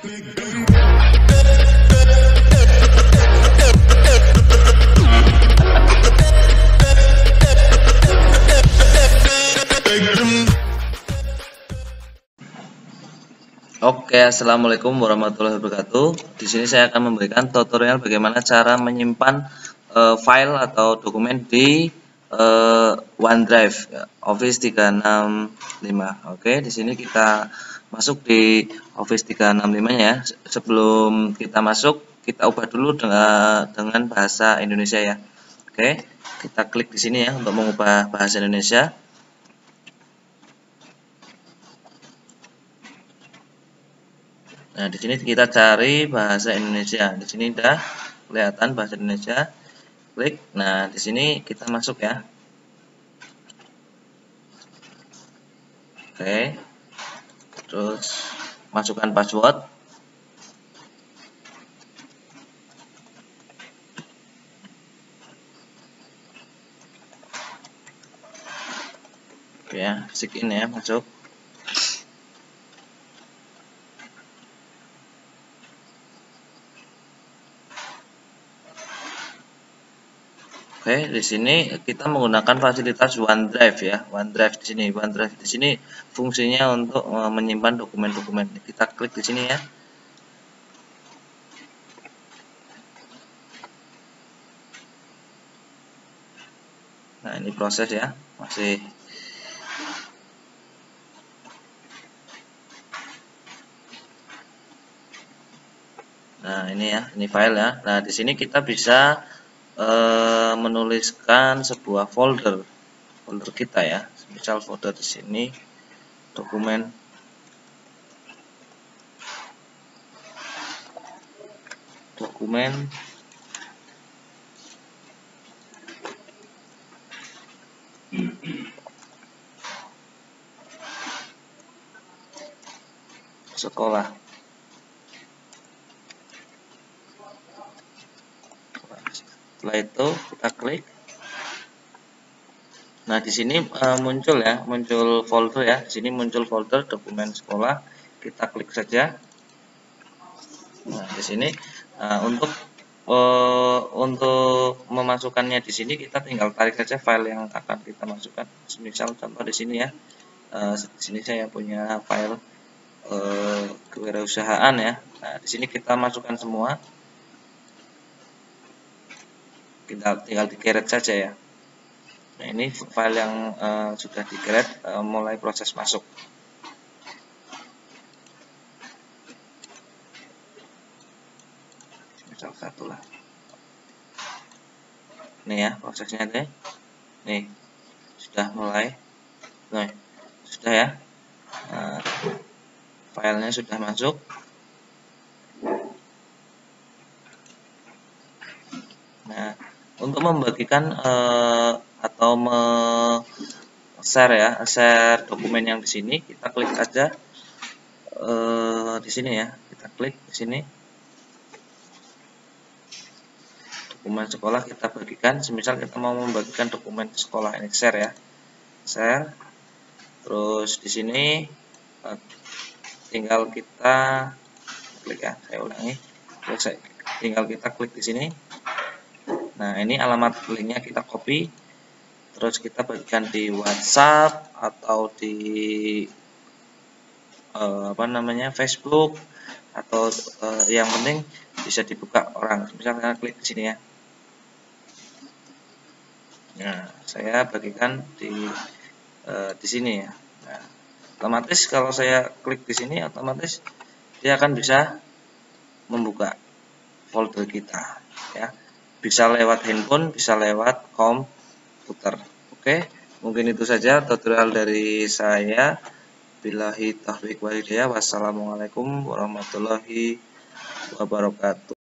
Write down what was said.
Oke, assalamualaikum warahmatullahi wabarakatuh. Di sini saya akan memberikan tutorial bagaimana cara menyimpan file atau dokumen di OneDrive Office 365. Oke, di sini kita masuk di Office 365 ya. Sebelum kita masuk, kita ubah dulu dengan bahasa Indonesia ya. Oke, kita klik di sini ya untuk mengubah bahasa Indonesia. Nah, di sini kita cari bahasa Indonesia. Di sini udah kelihatan bahasa Indonesia. Klik. Nah, di sini kita masuk ya. Oke. Terus masukkan password. Oke ya, sign in ya, masuk. Oke, di sini kita menggunakan fasilitas OneDrive ya. OneDrive di sini, OneDrive di sini fungsinya untuk menyimpan dokumen-dokumen. Kita klik di sini ya. Nah, ini proses ya, masih. Nah, ini ya, ini file ya. Nah, di sini kita bisa menuliskan sebuah folder kita ya, misal folder di sini dokumen sekolah. Setelah itu kita klik. Nah, di sini muncul ya, muncul folder ya. Di sini muncul folder dokumen sekolah. Kita klik saja. Nah, di sini untuk memasukkannya di sini kita tinggal tarik saja file yang akan kita masukkan. Misal contoh di sini ya. Di sini saya punya file kewirausahaan ya. Nah, di sini kita masukkan semua. Kita tinggal di-create saja ya. Nah, ini file yang sudah di-create, mulai proses masuk. Misal satu lah. Ini ya prosesnya deh. Nih sudah mulai. Nah, sudah ya. Filenya sudah masuk. Nah, untuk membagikan atau share ya, share dokumen yang di sini, kita klik aja di sini ya, kita klik di sini dokumen sekolah, kita bagikan. Semisal kita mau membagikan dokumen sekolah, ini share ya, share. Terus di sini tinggal kita klik ya, saya ulangi, tinggal kita klik di sini. Nah, ini alamat linknya kita copy, terus kita bagikan di WhatsApp atau di Facebook, atau yang penting bisa dibuka orang. Misalnya klik di sini ya. Nah, saya bagikan di sini ya. Nah, otomatis kalau saya klik di sini, otomatis dia akan bisa membuka folder kita ya. Bisa lewat handphone, bisa lewat komputer. Oke, mungkin itu saja tutorial dari saya. Billahi taufiq wal hidayah. Wassalamualaikum warahmatullahi wabarakatuh.